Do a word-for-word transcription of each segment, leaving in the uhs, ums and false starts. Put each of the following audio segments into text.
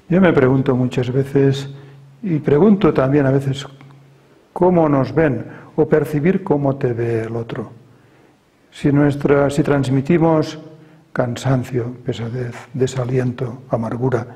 Yo me pregunto muchas veces, y pregunto también a veces, cómo nos ven o percibir cómo te ve el otro. Si, nuestra, si transmitimos cansancio, pesadez, desaliento, amargura,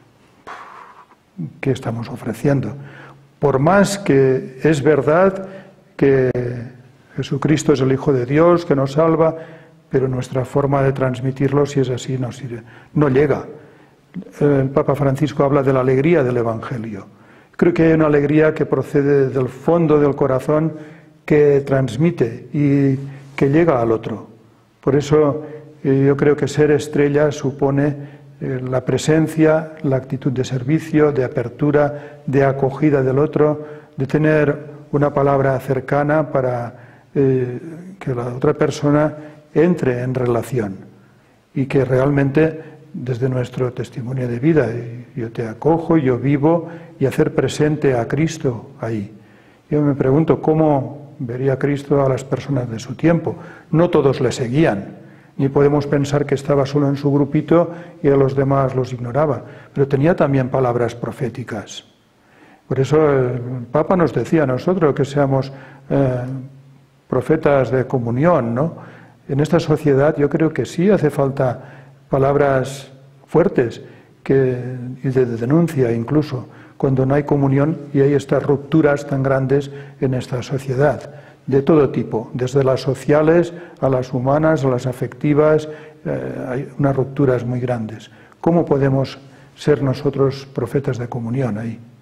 ¿qué estamos ofreciendo? Por más que es verdad que Jesucristo es el Hijo de Dios, que nos salva, pero nuestra forma de transmitirlo, si es así, no sirve, no llega. El Papa Francisco habla de la alegría del Evangelio. Creo que hay una alegría que procede del fondo del corazón, que transmite y que llega al otro. Por eso eh, yo creo que ser estrella supone eh, la presencia, la actitud de servicio, de apertura, de acogida del otro, de tener una palabra cercana para eh, que la otra persona entre en relación y que realmente desde nuestro testimonio de vida, yo te acojo, yo vivo, y hacer presente a Cristo ahí. Yo me pregunto cómo vería Cristo a las personas de su tiempo. No todos le seguían, ni podemos pensar que estaba solo en su grupito y a los demás los ignoraba, pero tenía también palabras proféticas. Por eso el Papa nos decía a nosotros que seamos eh, profetas de comunión, ¿no? En esta sociedad yo creo que sí hace falta palabras fuertes que, y de denuncia incluso, cuando no hay comunión y hay estas rupturas tan grandes en esta sociedad, de todo tipo, desde las sociales a las humanas, a las afectivas, eh, hay unas rupturas muy grandes. ¿Cómo podemos ser nosotros profetas de comunión ahí?